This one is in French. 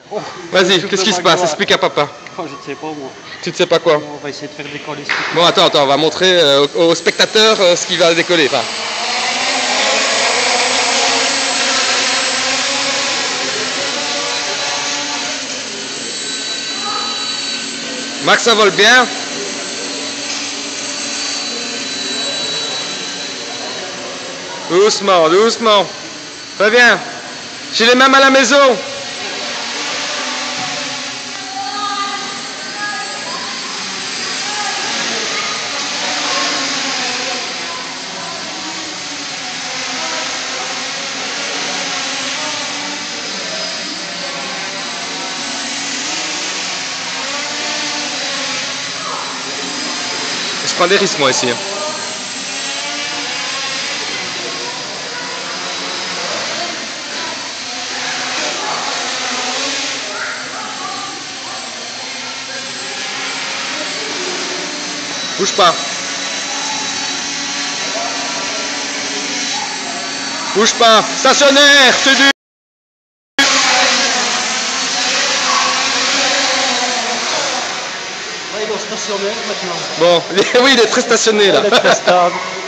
Oh, Vas-y, qu'est-ce qui se passe? Explique à papa. Oh, je ne sais pas moi. Tu ne sais pas quoi? On va essayer de faire décoller ce truc. Bon, attends, on va montrer aux spectateurs ce qui va décoller. Enfin. Max, ça vole bien. Doucement, doucement. Très bien. J'ai les mêmes à la maison. Je prends des risques moi ici. Bouge pas. Bouge pas. Stationnaire, je te dis. Il est stationnaire maintenant. Bon, oui, il est très stationné là. Il est très stable.